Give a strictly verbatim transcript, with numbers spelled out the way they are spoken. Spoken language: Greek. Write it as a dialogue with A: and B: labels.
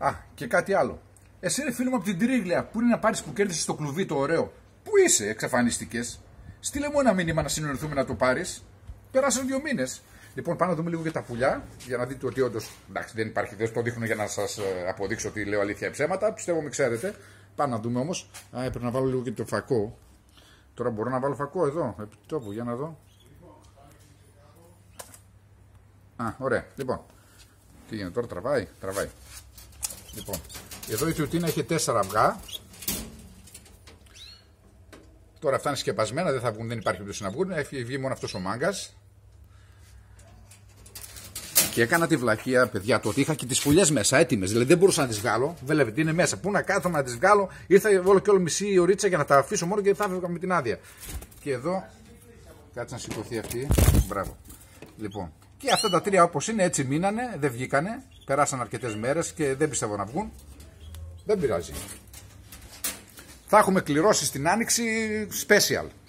A: Α, και κάτι άλλο. Εσύ ρε φίλο μου από την Τρίγλια, που είναι να πάρεις που κέρδισες το κλουβί το ωραίο. Πού είσαι, εξαφανίστηκες. Στείλε μου ένα μήνυμα να συνεννοηθούμε να το πάρεις. Πέρασαν δύο μήνες. Λοιπόν, πάμε να δούμε λίγο για τα πουλιά, για να δείτε ότι όντως. Εντάξει, δεν υπάρχει, δεν το δείχνω για να σας αποδείξω ότι λέω αλήθεια ή ψέματα. Πιστεύω με ξέρετε. Πάμε να δούμε όμως. Α, έπρεπε να βάλω λίγο και το φακό. Τώρα μπορώ να βάλω φακό εδώ, επί τόπου, για να δω. Α, ωραία. Λοιπόν, τι γίνεται τώρα, τραβάει, τραβάει. Λοιπόν, εδώ η τιουτίνα έχει τέσσερα αυγά. Τώρα αυτά είναι σκεπασμένα, δεν θα βγουν, δεν υπάρχει ούτε να βγουν. Έχει βγει μόνο αυτός ο μάγκας. Και έκανα τη βλακεία, παιδιά, το ότι είχα και τις φουλιές μέσα έτοιμες. Δηλαδή δεν μπορούσα να τις βγάλω. Βλέπετε, είναι μέσα. Πού να κάθομαι να τις βγάλω. Ήρθα όλο και όλο μισή ωρίτσα για να τα αφήσω μόνο και θα έφευγα με την άδεια. Και εδώ. Κάτσε να σηκωθεί αυτή. Μπράβο. Λοιπόν. Και αυτά τα τρία όπως είναι έτσι μείνανε. Δεν βγήκανε. Περάσαν αρκετές μέρες και δεν πιστεύω να βγουν. Δεν πειράζει. Θα έχουμε κληρώσει στην άνοιξη special.